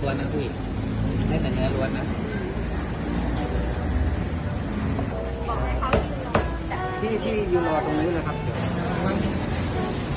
ล้วนนะพี่ได้แต่เนื้อล้วนนะบอกให้เขายืนรอพี่ยืนรอตรงนี้เลยครับเดี๋ยว